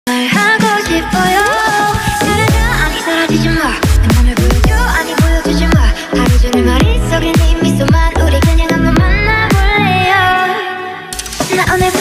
말하고 싶어요. 그러자 아니 사라지지 마. 내 맘을 보여줘 아니 보여주지 마. 하루 종일 머릿속에 네 미소만 우리 그냥 한번 만나볼래요. 나 오늘